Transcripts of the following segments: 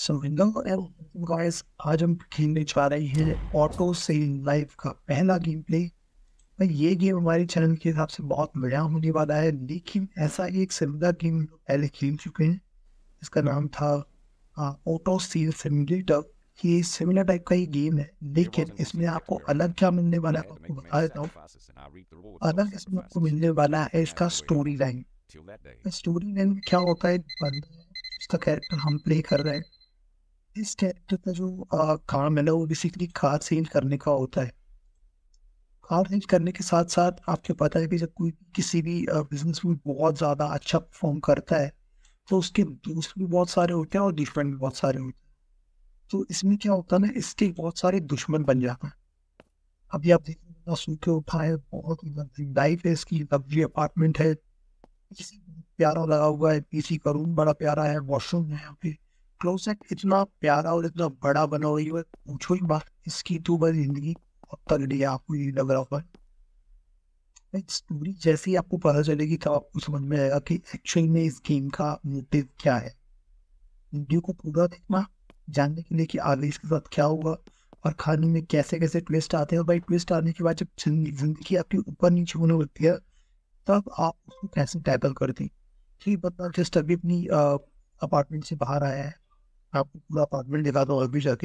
So hello and guys, आज हम खेलने जा रहे हैं ऑटो सेल लाइव का पहला गेम प्ले। भाई ये गेम हमारे चैनल के हिसाब से बहुत बढ़िया होने वाला है, लेकिन ऐसा ही एक सिमिलर गेम हम लोग पहले खेल चुके हैं। इसका नाम था ऑटो सेल सिमुलेटर। ये सिमिलर टाइप का ही गेम है, लेकिन इसमें आपको अलग क्या मिलने वाला है आपको बता देता हूँ। अलग इसमें आपको मिलने वाला है इसका स्टोरी लाइन। स्टोरी लाइन क्या होता है, बंदा है, उसका कैरेक्टर हम प्ले कर रहे हैं। इस कैरेक्टर का जो काम है ना, वो बेसिकली कार सेल करने का होता है। कार सेल करने के साथ साथ आपको पता है कि जब कोई किसी भी बिजनेस में बहुत ज़्यादा अच्छा परफॉर्म करता है, तो उसके दोस्त भी बहुत सारे होते हैं और दुश्मन भी बहुत सारे होते हैं। तो इसमें क्या होता है ना, इसके बहुत सारे दुश्मन बन जाते हैं। अभी आप देखिए, सू के उठा है, बहुत ही लाइफ है इसकी, लग्जरी अपार्टमेंट है, किसी प्यारा लगा हुआ है, पीसी का रूम बड़ा प्यारा है, वॉशरूम है यहाँ पे, क्लोसेट इतना प्यारा और इतना बड़ा बना हुआ है, पूछो ही बात। इसकी तो बस जिंदगी बहुत तगड़ी है, आपको ये लग रहा होगा। स्टोरी जैसे ही आपको पता चलेगी तब आपको समझ में आएगा कि एक्चुअल में इस गेम का मोटिव क्या है। वीडियो को पूरा देखना, जानने के लिए कि आगे इसके साथ क्या होगा और कहानी में कैसे कैसे ट्विस्ट आते हैं। और भाई ट्विस्ट आने के बाद जब जिंदगी आपकी ऊपर नीचे होने लगती है, तब आप उसको कैसे टैकल करती। ठीक, बंदा जस्ट अभी अपनी अपार्टमेंट से बाहर आया है, आपको पूरा अपार्टमेंट दिखा दो अभी जाके।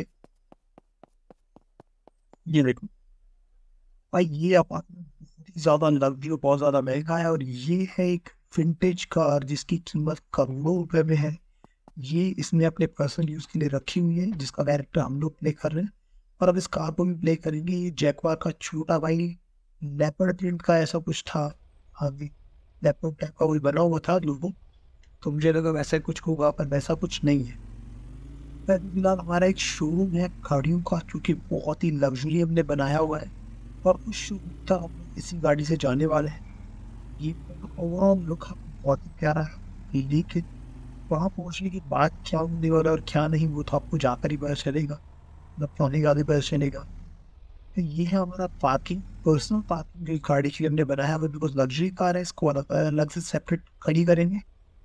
ये देखो भाई, ये अपार्टमेंट बहुत ही ज्यादा लग्जरी और बहुत ज्यादा महंगा है, और ये है एक विंटेज कार जिसकी कीमत करोड़ों रुपए में है। ये इसने अपने पर्सनल यूज के लिए रखी हुई है, जिसका कैरेक्टर हम लोग प्ले कर रहे हैं। और अब इस कार को भी प्ले करेंगे। ये जैकवार का छोटा भाई लेपर्ड प्रिंट का ऐसा कुछ था। हाँ जी, लेपर्ड टाइप का कोई बना हुआ था लोगों। तो मुझे लगा वैसा कुछ होगा, पर वैसा कुछ नहीं है। फिलहाल हमारा एक शोरूम है गाड़ियों का, जो कि बहुत ही लग्जरी हमने बनाया हुआ है, और उस शोरूम तक हम लोग इसी गाड़ी से जाने वाले हैं। ये ओवरऑल लुक बहुत ही प्यारा है, लेकिन वहाँ पहुँचने के बाद क्या होने वाला और क्या नहीं, वो तो आपको जाकर ही पता चलेगा, मतलब पहुँचने के बाद ही पता चलेगा। तो ये है हमारा पार्किंग, पर्सनल पार्किंग जो गाड़ी की हमने बनाया है। बिकॉज लग्जरी कार है, इसको अलग अलग से सेपरेट खड़ी करेंगे।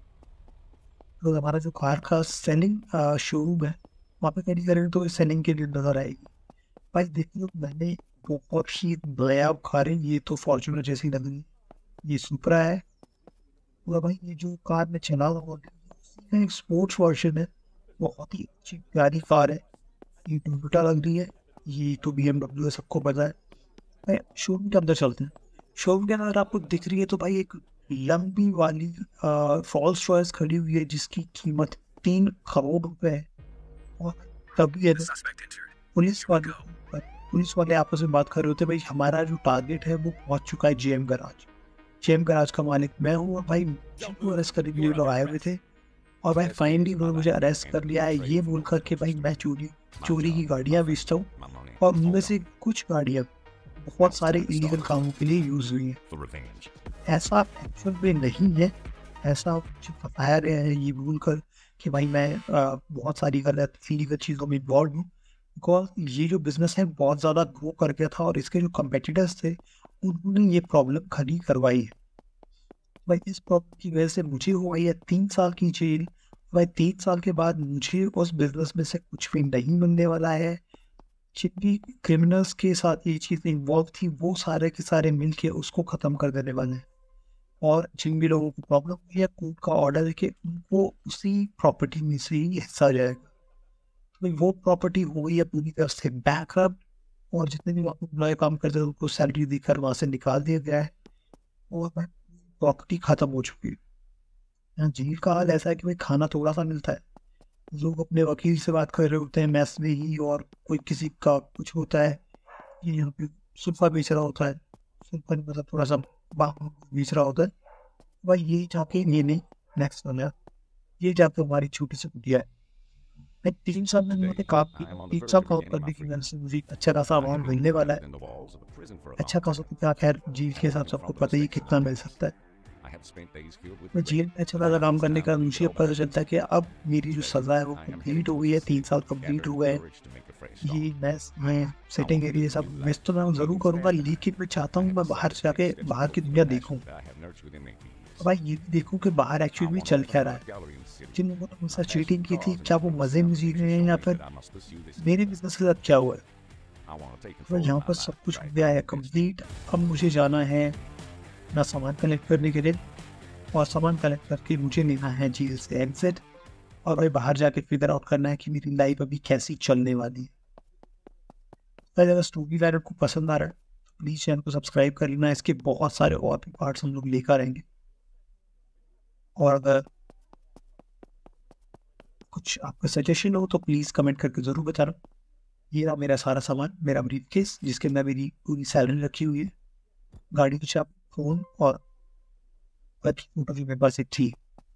तो हमारा जो कार का सेलिंग शोरूम है, वहाँ पे खड़ी करेंगे तो सेलिंग के लिए नजर आएगी। भाई देखिए, मैंने बहुत ही नया कार है, ये तो फॉर्च्यूनर जैसी लग रही है। ये सुपरा है पूरा। भाई ये जो कार में चला हुआ है, एक स्पोर्ट्स वर्जन है, बहुत ही अच्छी प्यारी कार है। ये टोयोटा लग रही है, ये तो BMW है, सबको पता है। भाई शोरूम के अंदर चलते हैं। शोरूम के अंदर आपको दिख रही है तो भाई एक लंबी वाली फॉल्स चॉइस खड़ी हुई है, जिसकी कीमत 3 करोड़ रुपए है। और तभी है ना, पुलिस वाले पुलिस वाले आपस में बात कर रहे होते हैं, भाई हमारा जो टारगेट है वो पहुंच चुका है जेएम गराज। जेएम गराज का मालिक मैं हूँ, और भाई मुझे अरेस्ट करने के लिए लोग आए हुए थे। और भाई फाइनली उन्होंने मुझे अरेस्ट कर लिया है, ये बोल कर के भाई मैं चोरी चोरी की गाड़ियाँ बेचता हूँ, और उनमें से कुछ गाड़ियाँ बहुत सारे इलीगल कामों के लिए यूज हुई है। ऐसा एक्चुअल में नहीं है, ऐसा मुझे बताया गया है ये बोल कर कि भाई मैं बहुत सारी गलत इलीगल चीज़ों में इन्वॉल्व हूँ। बिकॉज ये जो बिजनेस है बहुत ज़्यादा ग्रो कर गया था, और इसके जो कम्पिटिटर्स थे उन्होंने ये प्रॉब्लम खड़ी करवाई है। भाई इस प्रॉब्लम की वजह से मुझे हुआ है 3 साल की जेल। भाई 3 साल के बाद मुझे उस बिजनेस में से कुछ भी नहीं मिलने वाला है। जितनी क्रिमिनल्स के साथ ये चीज़ इन्वॉल्व थी, वो सारे के सारे मिल के उसको ख़त्म कर देने वाले हैं। और जिन भी लोगों को प्रॉब्लम हुई है, कोर्ट का ऑर्डर है कि उनको उसी प्रॉपर्टी में से ही हिस्सा जाएगा। तो भाई वो प्रॉपर्टी हो गई है पूरी तरह से बैकअप, और जितने भी एम्प्लॉय काम करते हैं उनको सैलरी देकर वहाँ से निकाल दिया गया है, और प्रॉपर्टी खत्म हो चुकी है। यहाँ जेल का हाल ऐसा है कि भाई खाना थोड़ा सा मिलता है, लोग अपने वकील से बात कर रहे होते हैं मैस में ही, और कोई किसी का कुछ होता है, ये यहाँ पे सुल्फा बेच रहा होता है, सुल्फा मतलब थोड़ा सा बेच रहा होता है। भाई ये जाके ये नहीं, नेक्स्ट वाला ये जाके हमारी छोटी सी कुटिया है। मैं 3 साल में मैंने काम की, 3 साल काम करने की वजह से मुझे अच्छा खासा अमाउंट मिलने वाला है। अच्छा खासा तो क्या, खैर जेल के हिसाब से आपको पता ही कितना मिल सकता है। मैं जेल में अच्छा खासा काम करने का मुझे पता चलता है कि अब मेरी जो सज़ा है वो कंप्लीट हो गई है, 3 साल कंप्लीट हो गए। ये मैं सेटिंग एरिया सब मिस तो मैं ज़रूर करूँगा, लेकिन मैं चाहता हूँ मैं बाहर जाके बाहर की दुनिया देखूँ। भाई ये भी देखो कि बाहर एक्चुअली में चल क्या रहा है। जिन लोगों ने मुझसे चीटिंग की थी, क्या वो मज़े में जी रहे हैं या फिर मेरे बिजनेस के साथ क्या हुआ है। तो यहाँ पर सब कुछ हो गया है कंप्लीट। अब मुझे जाना है अपना सामान कलेक्ट करने के लिए, और सामान कलेक्ट करके मुझे लेना है जेल से एग्जिट, और भाई बाहर जाके फिगर आउट करना है कि मेरी लाइफ अभी कैसी चलने वाली है। अगर स्टोरी लाइन आपको पसंद आ रहा है तो प्लीज़ चैनल को सब्सक्राइब कर लेना। इसके बहुत सारे और भी पार्ट्स हम लोग लेकर आएंगे। और अगर कुछ आपका सजेशन हो तो प्लीज़ कमेंट करके ज़रूर बताना। ये रहा मेरा सारा सामान, मेरा ब्रीफकेस जिसके अंदर मेरी पूरी सैलरी रखी हुई है, गाड़ी की चाबी, फ़ोन और फोटो भी मेरे पास एक थी।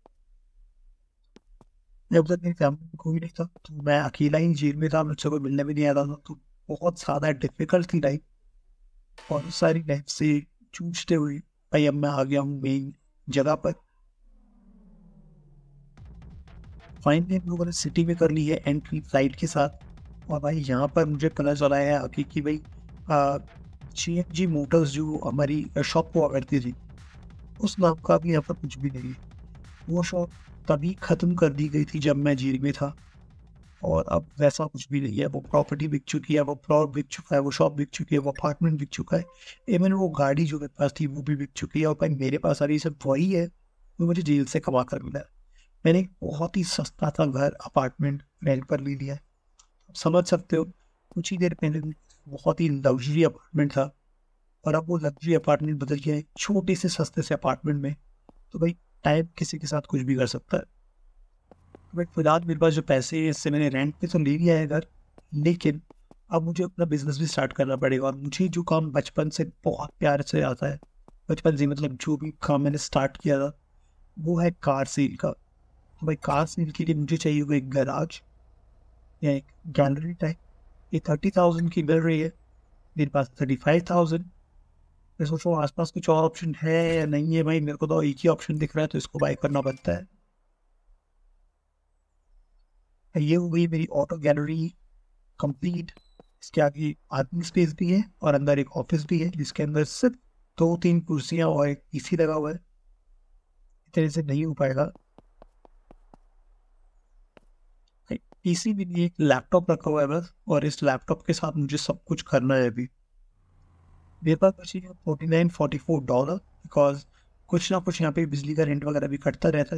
जब तक मेरी फैमिली में कोई नहीं था तो मैं अकेला ही जेल में था, मुझसे कोई मिलने भी नहीं आता था, तो बहुत ज़्यादा डिफिकल्ट थी लाइफ। और उस सारी लाइफ से जूझते हुए भाई अब मैं आ गया हूँ मेन जगह पर। फाइनली हम लोगों ने सिटी में कर ली है एंट्री फ्लाइट के साथ। और भाई यहाँ पर मुझे पता चला है आगे कि भाई CNG मोटर्स जो हमारी शॉप हुआ करती थी, उस नाम का भी यहाँ पर कुछ भी नहीं है। वो शॉप तभी ख़त्म कर दी गई थी जब मैं जेल में था, और अब वैसा कुछ भी नहीं है। वो प्रॉपर्टी बिक चुकी है, वो प्लॉट बिक चुका है, वो शॉप बिक चुकी है, वो अपार्टमेंट बिक चुका है, इवन वो गाड़ी जो मेरे पास थी वो भी बिक चुकी है। और भाई मेरे पास अभी सब वही है जो मुझे जेल से कमा कर मिला है। मैंने एक बहुत ही सस्ता सा घर अपार्टमेंट रेंट पर ले लिया है। आप समझ सकते हो, कुछ ही देर पहले बहुत ही लग्जरी अपार्टमेंट था और अब वो लग्जरी अपार्टमेंट बदल गया है छोटे से सस्ते से अपार्टमेंट में। तो भाई टाइम किसी के साथ कुछ भी कर सकता है। तो भाई फिलहाल मेरे पास जो पैसे हैं इससे मैंने रेंट पे तो ले लिया है घर, लेकिन अब मुझे अपना बिजनेस भी स्टार्ट करना पड़ेगा। और मुझे जो काम बचपन से बहुत प्यार से आता है, बचपन से मतलब जो भी काम मैंने स्टार्ट किया था, वो है कार सेल का। तो भाई कार सेल के लिए मुझे चाहिए होगा एक गैराज या एक गैलरी टाइप। ये 30,000 की मिल रही है, मेरे पास 35,000। मैं सोचो आसपास कुछ और ऑप्शन है या नहीं है। भाई मेरे को तो एक ही ऑप्शन दिख रहा है तो इसको बाय करना बनता है। ये हो गई मेरी ऑटो गैलरी कंप्लीट। इसके आगे आदमी स्पेस भी है और अंदर एक ऑफिस भी है जिसके अंदर सिर्फ 2-3 कुर्सियां और एक PC लगा हुआ है। इतने से नहीं हो पाएगा। PC भी नहीं, एक लैपटॉप रखा हुआ है बस, और इस लैपटॉप के साथ मुझे सब कुछ करना है अभी। मेरे पास बची है $44 बिकॉज कुछ ना कुछ यहाँ पे बिजली का रेंट वगैरह भी कटता रहता है।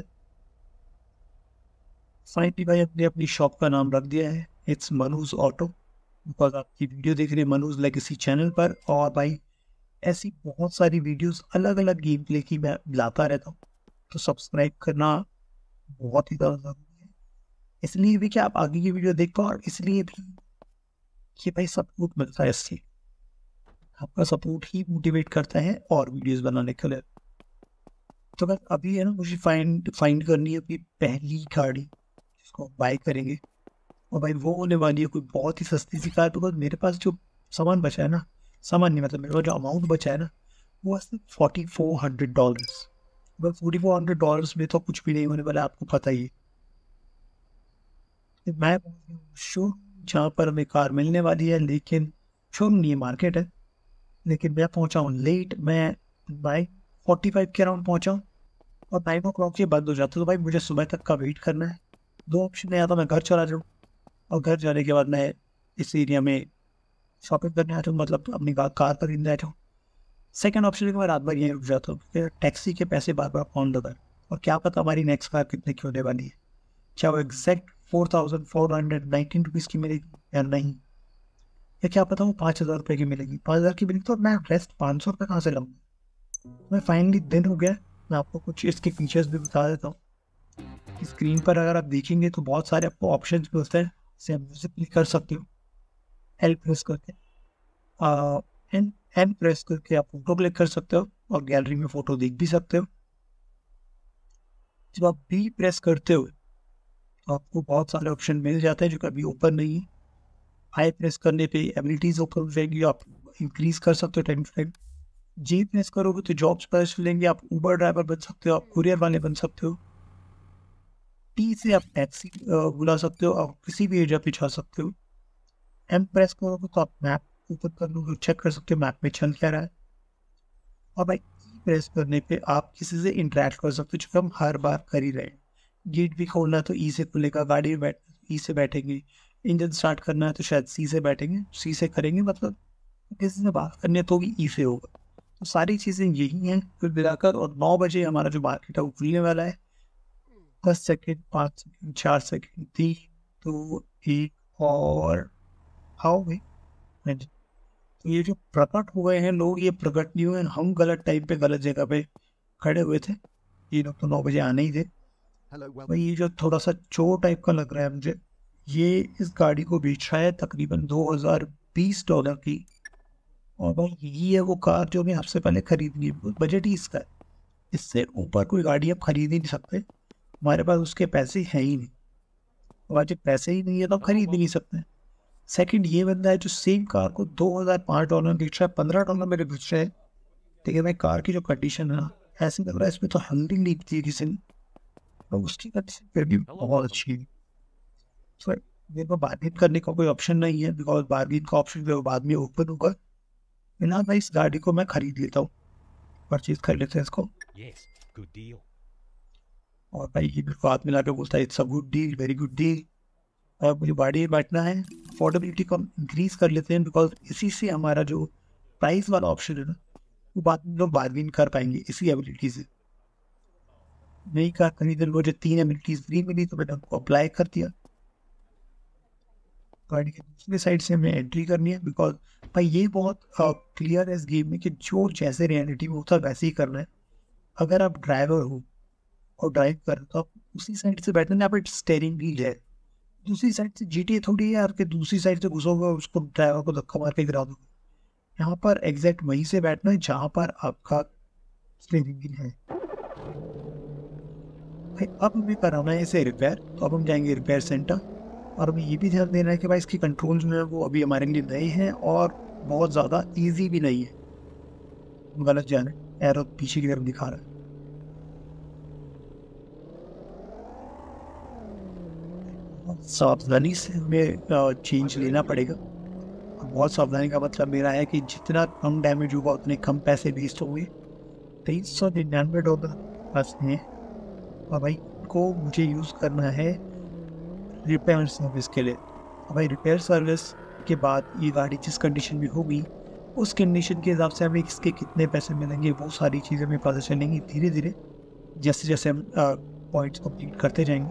फाइनली भाई अपने अपनी शॉप का नाम रख दिया है, इट्स मनूज ऑटो, बिकॉज आपकी वीडियो देख रहे हैं मनूज लेगेसी चैनल पर। और भाई ऐसी बहुत सारी वीडियोस अलग अलग गेम प्ले की मैं लाता रहता हूँ, तो सब्सक्राइब करना बहुत ही ज़्यादा ज़रूरी है। इसलिए भी कि आप आगे की वीडियो देख पाओ, और इसलिए भी कि भाई सपोर्ट मिलता है इससे। आपका सपोर्ट ही मोटिवेट करता है और वीडियोस बनाने के लिए। तो बस अभी है ना, मुझे फाइंड करनी है अपनी पहली गाड़ी जिसको बाय करेंगे। और भाई वो होने वाली है कोई बहुत ही सस्ती सी कार, बिकॉज मेरे पास जो सामान बचा है ना, सामान नहीं मतलब मेरे पास जो अमाउंट बचा है ना, वो सिर्फ $4,400। बस $4,400 में तो कुछ भी नहीं होने वाला, आपको पता ही है। मैं शोरूम जहाँ पर हमें कार मिलने वाली है, लेकिन शोरूम नहीं है, मार्केट है। लेकिन मैं पहुँचा हूँ लेट, मैं बाई 45 के अराउंड पहुँचा हूँ और 9 o'clock ये बंद हो जाता है। तो भाई मुझे सुबह तक का वेट करना है। दो ऑप्शन है, या तो मैं घर चला जाऊँ और घर जाने के बाद मैं इस एरिया में शॉपिंग करने आ जाऊँ, मतलब अपनी कार खरीदने आ जाऊँ। सेकेंड ऑप्शन है कि मैं रात भर यहीं रुक जाता हूँ, फिर टैक्सी के पैसे बार बार कौन देता है, और क्या पता हमारी नेक्स्ट कार कितने की होने वाली है, क्या वो एग्जैक्ट 4,419 की मिलेगी या नहीं, या क्या पता वो 5,000 रुपये की मिलेगी। 5,000 की मिलेगी तो मैं रेस्ट 500 रुपये कहाँ से लाऊंगा। मैं फाइनली दिन हो गया। मैं आपको कुछ इसके फीचर्स भी बता देता हूँ। स्क्रीन पर अगर आप देखेंगे तो बहुत सारे आपको ऑप्शन भी होते हैं, जैसे आप म्यूजिक क्लिक कर सकते हो, एल प्रेस करके, एन प्रेस करके आप फोटो क्लिक कर सकते हो और गैलरी में फोटो देख भी सकते हो। जब आप बी प्रेस करते हो तो आपको बहुत सारे ऑप्शन मिल जाते हैं जो कभी ओपन नहीं है। आई प्रेस करने पे एबिलिटीज ओपन हो जाएगी, आप इंक्रीज कर सकते हो time to time. G press करोगे तो जॉब्स पता चलेंगे, आप उबर ड्राइवर बन सकते हो, आप कुरियर वाले बन सकते हो। टी से आप टैक्सी बुला सकते हो, आप किसी भी एरिया पे जा सकते हो। एम प्रेस करोगे तो आप मैप ओपन कर लोगे, चेक कर सकते हो मैप में चल क्या रहा है। और भाई प्रेस करने पे आप किसी से इंटरेक्ट कर सकते हो, जो हम हर बार कर ही रहे हैं। गेट भी खोलना है तो ई से खुलेगा, गाड़ी में बैठ ई से बैठेंगे, इंजन स्टार्ट करना है तो शायद सी से बैठेंगे, सी से करेंगे, मतलब किसी से बात करनी है तो भी ई से होगा। तो सारी चीज़ें यही हैं कुल मिलाकर। और 9 बजे हमारा जो मार्केट है वो खुलने वाला है। 10 सेकेंड, 5 सेकेंड, 4 सेकेंड, 3, 2, 1 और आओ भाई। हाँ जी। तो ये जो प्रकट हुए हैं लोग, ये प्रकट नहीं हुए, हम गलत टाइम पे गलत जगह पे खड़े हुए थे। ये लोग तो 9 बजे आने ही थे। भाई ये जो थोड़ा सा चोर टाइप का लग रहा है मुझे, ये इस गाड़ी को बेच रहा है तकरीबन $2020 की। और भाई यही है वो कार जो मैं आपसे पहले खरीदनी है, बजट ही इसका है। इससे ऊपर कोई गाड़ी आप खरीद ही नहीं सकते, हमारे पास उसके पैसे हैं ही नहीं। और जब पैसे ही नहीं है तो आप खरीद भी नहीं सकते। सेकंड, ये बंदा है जो सेम कार को $2005 में बेच रहा है, $15 में बेच रहा है। ठीक है भाई, कार की जो कंडीशन है ना, ऐसे लग रहा है इसमें तो हल्दी ली थी किसी ने, और उसकी कंडीशन फिर भी बहुत अच्छी है। तो मेरे को बार्गेन करने का कोई ऑप्शन नहीं है, बिकॉज बार्गेन का ऑप्शन जो बाद में ओपन होगा। बिना भाई इस गाड़ी को मैं खरीद लेता हूँ, परचेज कर लेते हैं इसको। और भाई ये मेरे को हाथ मिला के बोलता है it's a good deal, very good deal. और मुझे गाड़ी में बैठना है, अफोर्डेबिलिटी को हम इंक्रीज कर लेते हैं, बिकॉज इसी से हमारा जो प्राइस वाला ऑप्शन है ना, वो बाद में लोग बार्गेन कर पाएंगे इसी एबिलिटी से। नई कार खरीदने मुझे 3 एबिलिटीज फ्री मिली तो मैंने उनको अप्लाई कर दिया। गाड़ी के दूसरी साइड से हमें एंट्री करनी है, बिकॉज भाई ये बहुत क्लियर है इस गेम में कि जो जैसे रियलिटी में होता है वैसे ही करना है। अगर आप ड्राइवर हो और ड्राइव कर रहे हो तो आप उसी साइड से बैठना है, आप स्टेयरिंग व्हील है। दूसरी साइड से जीटी थोड़ी है यार कि दूसरी साइड से घुसोगे उसको ड्राइवर को धक्का मार के गिरा दोगे। यहाँ पर एग्जैक्ट वहीं से बैठना है जहाँ पर आपका स्टीयरिंग व्हील है। भाई अब हमें कराना है इसे रिपेयर, तो अब हम जाएंगे रिपेयर सेंटर। और हमें ये भी ध्यान देना है कि भाई इसकी कंट्रोल जो है वो अभी हमारे लिए नए हैं और बहुत ज़्यादा ईजी भी नहीं है। गलत जाने, एरो पीछे की तरफ दिखा रहा है। सावधानी से हमें चेंज लेना पड़ेगा। बहुत सावधानी का मतलब मेरा है कि जितना कम डैमेज होगा उतने कम पैसे वेस्ट होंगे। $2399 बस हैं। और भाई को मुझे यूज़ करना है रिपेयर सर्विस के लिए। और भाई रिपेयर सर्विस के बाद ये गाड़ी जिस कंडीशन में होगी उस कंडीशन के हिसाब से हमें इसके कितने पैसे मिलेंगे वो सारी चीज़ें हमें पता चलेंगी धीरे धीरे, जैसे जैसे हम पॉइंट्स कंप्लीट करते जाएंगे।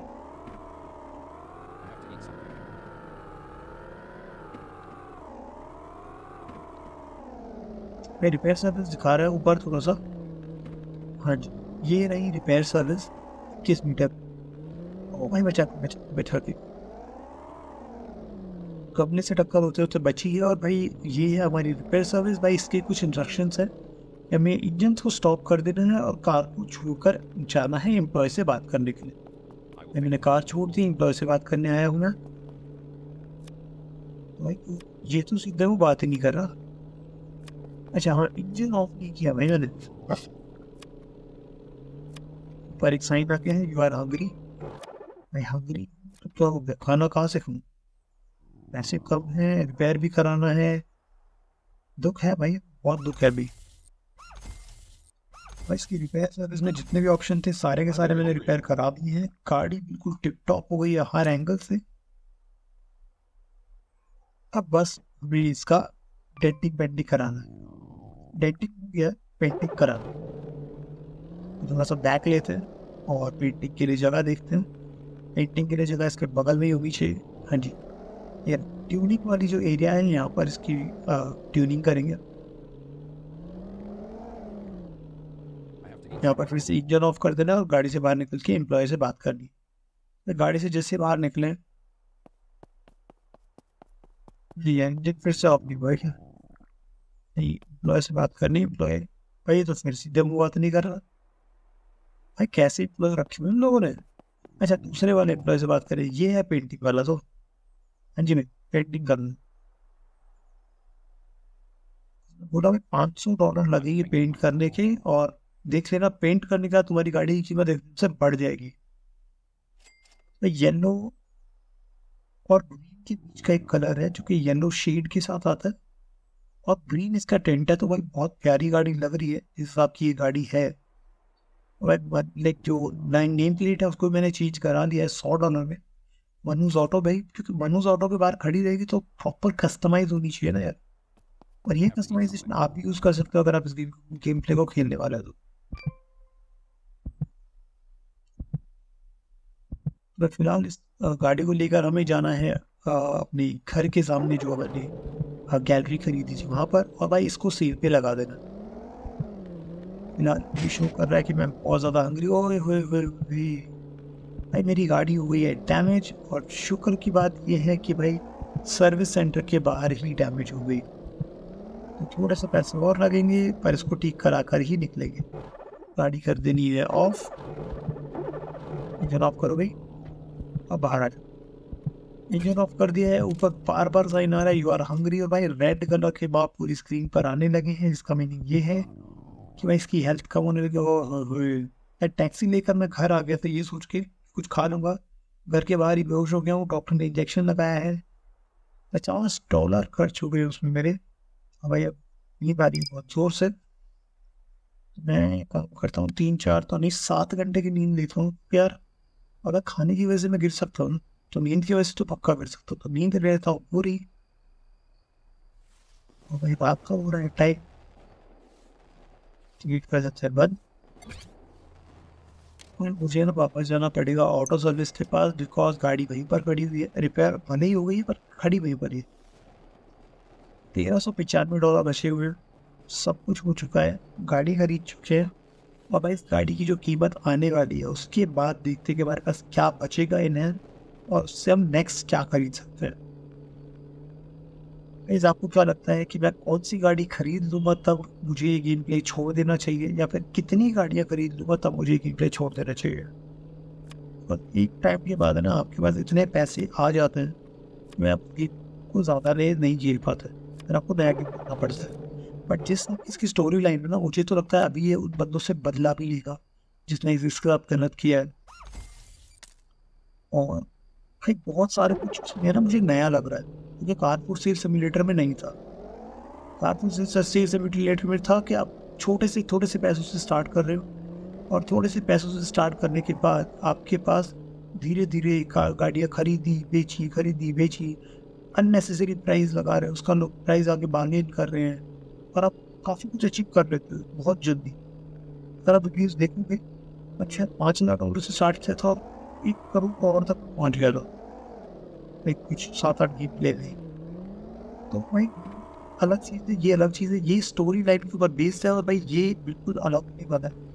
मैं रिपेयर सर्विस दिखा रहा है ऊपर थोड़ा सा। हाँ जी, ये रही रिपेयर सर्विस 21 मीटर। ओ भाई बचा के कंपनी से टक्कर होते होते बची है। और भाई ये है हमारी रिपेयर सर्विस। भाई इसके कुछ इंस्ट्रक्शंस है, हमें इंजन को स्टॉप कर देना है और कार को छोड़कर जाना है एम्प्लॉय से बात करने के लिए। मैंने कार छोड़ दी, एम्प्लॉय से बात करने आया हूँ मैं। भाई ये तो सीधा वो बात ही नहीं कर रहा। अच्छा हाँ, इंजन ऑफ नहीं किया भाई मैंने। पर एक साइन आ गया है, यू आर हंग्री। भाई हंग्री तो क्या हो गया, खाना कहाँ से खाऊं, पैसे कम है, रिपेयर भी कराना है। दुख है भाई, बहुत दुख है अभी। भाई इसकी रिपेयर सर्विस में जितने भी ऑप्शन थे सारे के सारे मैंने रिपेयर करा दिए हैं। गाड़ी बिल्कुल टिप टॉप हो गई है हर एंगल से। अब बस अभी इसका डेंटिंग पेंटिंग कराना है। डेंटिंग हो गया, पेंटिंग कराना है। थोड़ा सा बैक लेते हैं और पेंटिंग के लिए जगह देखते हैं। पेंटिंग के लिए जगह इसके बगल में ही होगी चाहिए। हाँ जी, ये ट्यूनिंग वाली जो एरिया है यहाँ पर इसकी ट्यूनिंग करेंगे। यहाँ पर फिर से इंजन ऑफ कर देना और गाड़ी से बाहर निकल के एम्प्लॉय से बात करनी। तो गाड़ी से जैसे बाहर निकले जी इंजन फिर से ऑफ नहीं हुआ क्या, नहीं एम्प्लॉय से बात करनी। एम्प्लॉय भाई तो फिर सीधे मुँह बात नहीं कर रहा। भाई कैसे एम्प्लॉय रखे हुए उन लोगों ने। अच्छा दूसरे वाले एम्प्लॉय से बात करें, ये है पेंटिंग वाला। तो हाँ जी, नहीं पेंटिंग करना बोला भाई $500 लगेगी पेंट करने के। और देख लेना पेंट करने का तुम्हारी गाड़ी की कीमत एकदम से बढ़ जाएगी। तो येलो और ग्रीन के बीच का एक कलर है जो कि येलो शेड के साथ आता है और ग्रीन इसका टेंट है, तो भाई बहुत प्यारी गाड़ी लग रही है जिस हिसाब की ये गाड़ी है। लाइक जो नेम प्लेट है उसको मैंने चेंज करा दिया है $100 में, मनूज ऑटो भाई, क्योंकि मनूज ऑटो के बाहर खड़ी रहेगी तो प्रॉपर कस्टमाइज होनी चाहिए ना यार। और ये कस्टमाइजेशन आप भी यूज कर सकते हो अगर आप इस गेम प्ले को खेलने वाले हो तो फिलहाल इस गाड़ी को लेकर हमें जाना है अपने घर के सामने जो मैंने गैलरी खरीदी थी वहां पर, और भाई इसको सेल पे लगा देना। फिलहाल ये शो कर रहा है कि मैं बहुत ज़्यादा हंग्री, ओए होए होए होए। भाई मेरी गाड़ी हो गई है डैमेज, और शुक्र की बात यह है कि भाई सर्विस सेंटर के बाहर ही डैमेज हो गई, तो थोड़े से पैसे और लगेंगे पर इसको ठीक करा कर ही निकलेंगे। गाड़ी कर देनी है ऑफ, इंजन ऑफ करो भाई, अब बाहर आ जाओ। इंजन ऑफ कर दिया है, ऊपर बार बार साइन आ रहा है यू आर हंग्री, और भाई रेड कलर के बाप पूरी स्क्रीन पर आने लगे हैं, जिसका मीनिंग ये है कि भाई इसकी हेल्थ कम होने लगी। टैक्सी लेकर मैं घर आ गया था ये सोच के कुछ खा लूंगा, घर के बाहर ही बेहोश हो गया हूँ, डॉक्टर ने इंजेक्शन लगाया है, $50 खर्च हो गए उसमें मेरे। अब भाई अब नींद आ रही है बहुत जोर से, मैं काम करता हूँ 3-4 तो नहीं 7 घंटे की नींद लेता हूँ यार। अगर खाने की वजह से मैं गिर सकता हूँ तो नींद की वजह से तो पक्का गिर सकता हूँ, तो नींद रहता हूँ पूरी। और भाई बाप का हो रहा है टाइम, टिकट कर सकते हैं बंद। और मुझे ना वापस जाना पड़ेगा ऑटो सर्विस के पास, बिकॉज गाड़ी वहीं पर खड़ी हुई है, रिपेयर भले ही हो गई है पर खड़ी वहीं पर ही। $1395 बचे हुए हैं, सब कुछ हो चुका है, गाड़ी खरीद चुके हैं। और भाई इस गाड़ी की जो कीमत आने वाली है उसके बाद देखते हैं कि हमारे पास क्या बचेगा इन्हें, और उससे हम नेक्स्ट क्या खरीद सकते हैं। गाइस आपको क्या लगता है कि मैं कौन सी गाड़ी खरीद लूँगा तब मुझे ये गेम प्ले छोड़ देना चाहिए, या फिर कितनी गाड़ियाँ खरीद लूँगा तब मुझे गेम प्ले छोड़ देना चाहिए? और एक टाइम के बाद है ना आपके पास इतने पैसे आ जाते हैं, मैं आपकी को ज़्यादा रेस नहीं झेल पाता, फिर आपको नया गेम करना पड़ता है। बट जिस इसकी स्टोरी लाइन है ना, मुझे तो लगता है अभी ये उन बंदों से बदला भी लेगा जिसने इसके साथ गलत किया है। और भाई बहुत सारे कुछ इसमें ना मुझे नया लग रहा है, क्योंकि कारपूर सेल सिम्युलेटर में नहीं था। कारपूर सेल सिम्युलेटर में था कि आप थोड़े से पैसों से स्टार्ट कर रहे हो, और थोड़े से पैसों से स्टार्ट करने के बाद आपके पास धीरे धीरे गाड़ियाँ खरीदी बेची, अननेसेसरी प्राइस लगा रहे हैं, उसका लोग प्राइस आगे बार्गेन कर रहे हैं, और आप काफ़ी कुछ अचीव कर लेते हो बहुत जल्दी। अगर आप रिव्यूज़ देखोगे, अच्छा $5 लाख से स्टार्ट किया था, 1 करोड़ और तक पहुँच गया था, लाइक कुछ 7-8 गीत ले गए। तो भाई अलग चीज़ है, ये अलग चीज़ है, ये स्टोरी लाइन के ऊपर बेस्ड है, और भाई ये बिल्कुल अलग नहीं बना है।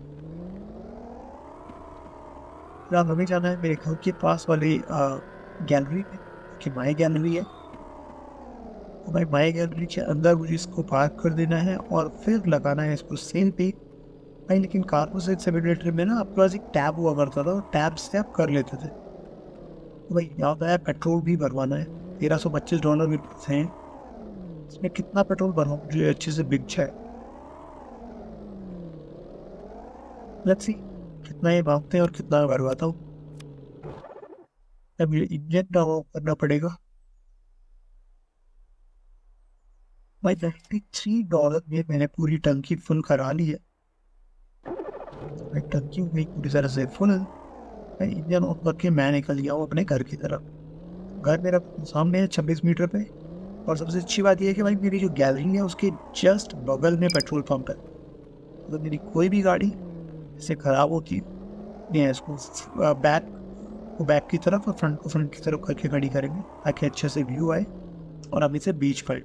फिर हमें जाना है मेरे घर के पास वाले गैलरी में, कि माई गैलरी है, तो भाई माई गैलरी के अंदर मुझे इसको पार्क कर देना है और फिर लगाना है इसको सेल पे भाई। लेकिन कारपूर सेल सिम्युलेटर में ना आपके पास एक टैब हुआ करता था, टैब से आप कर लेते थे। तो भाई याद आया पेट्रोल भी भरवाना है, $1325 मेरे पास हैं, इसमें कितना पेट्रोल भरवा मुझे अच्छे से बिक जाए। लेट्स सी कितना ये भागते हैं और कितना भरवाता हूँ। अब ये इंजन ना ऑफ करना पड़ेगा। भाई $93 में मैंने पूरी टंकी फुल करा ली है, भाई टंकी हुई पूरी तरह से फुल। भाई इंजन ऑफ करके मैं निकल गया हूँ अपने घर की तरफ। घर मेरा सामने है 26 मीटर पे, और सबसे अच्छी बात यह है कि भाई मेरी जो गैलरी है उसके जस्ट बगल में पेट्रोल पंप है। तो मेरी कोई भी गाड़ी इससे ख़राब होती है, इसको बैक की तरफ और फ्रंट को फ्रंट की तरफ करके खड़ी करेंगे ताकि अच्छे से व्यू आए और हम इसे बीच पर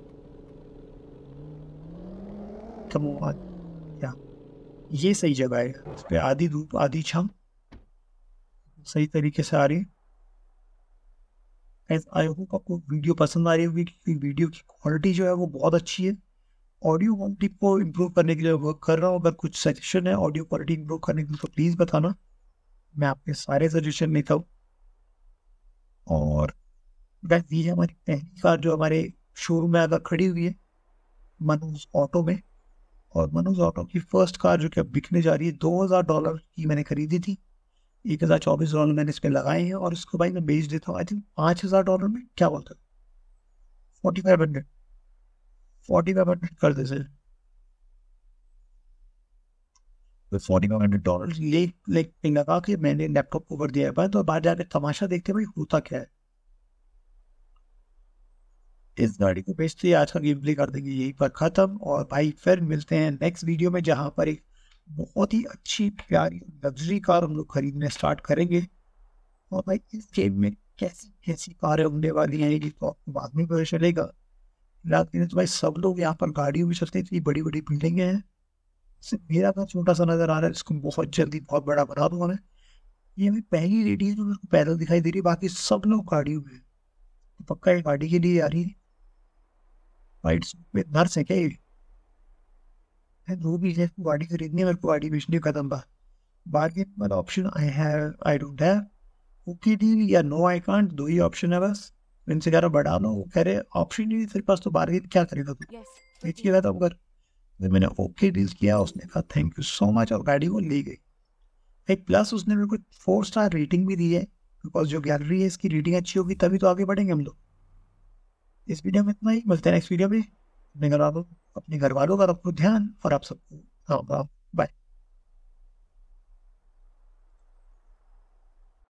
क्या ये सही जगह है, इस पर आधी धूप आधी छांव सही तरीके से आ रही है। आई होप आपको वीडियो पसंद आ रही होगी, क्योंकि वीडियो की क्वालिटी जो है वो बहुत अच्छी है। ऑडियो क्वालिटी को इम्प्रूव करने के लिए वर्क कर रहा हूँ, अगर कुछ सजेशन है ऑडियो क्वालिटी इम्प्रूव करने के लिए तो प्लीज़ बताना, मैं आपके सारे सजेशन लेता हूँ। और बस ये हमारी पहली कार जो हमारे शोरूम में अगर खड़ी हुई है मनोज ऑटो में, और मनोज ऑटो की फर्स्ट कार जो कि अब बिकने जा रही है $2000 की मैंने खरीदी थी, $1024 मैंने इस पर लगाए हैं, और इसको भाई मैं बेच देता हूँ आई थिंक $5000 में, क्या बोलते हैं 4500 $4,500 कर दे सर। $4,500 ये लाइक लगा कि मैंने लैपटॉप को कर दिया है तो बाहर जाकर तमाशा देखते भाई होता क्या है। इस गाड़ी को बेचते ही आज का गेम प्ले कर देंगे यहीं पर खत्म, और भाई फिर मिलते हैं नेक्स्ट वीडियो में जहां पर एक बहुत ही अच्छी प्यारी लग्जरी कार हम लोग खरीदने स्टार्ट करेंगे। और भाई इस गेम में कैसी कैसी कारें होने वाली हैं ये तो आपको बाद में पता चलेगा। रात दिन तो भाई सब लोग यहाँ पर गाड़ियों में चलते हैं, इतनी बड़ी बड़ी बिल्डिंगें हैं। सिर्फ मेरा घर छोटा सा नजर आ रहा है, इसको बहुत जल्दी बहुत बड़ा बना दूंगा मैं। ये मेरी पहली रेडी है जो मेरे को पैदल दिखाई दे रही है, बाकी सब लोग गाड़ियों में हैं। तो पक्का ये गाड़ी के लिए आ रही है। वाइट में नर्स है क्या ये? है जो भी है, गाड़ी खरीदनी है मेरे को, गाड़ी बेचनी है, कदम बा बार्गेन वाला option I don't have. Okay deal या नो आई कांट, दो ही ऑप्शन है बस। इनसे कह रहा बढ़ा लो, वो कह रहे ऑप्शन नहीं तेरे पास तो बार्गेन क्या करेगा तू, बेचिएगा तो अगर। मैंने ओके डील किया, उसने कहा थैंक यू सो मच और गाड़ी वो ले गई। एक प्लस उसने मेरे को 4 स्टार रेटिंग भी दी है, बिकॉज जो गैलरी है इसकी रेटिंग अच्छी होगी तभी तो आगे बढ़ेंगे हम लोग। इस वीडियो में इतना ही, मिलते हैं नेक्स्ट वीडियो में। अपने घर वालों का रखो ध्यान, और आप सबको बाय।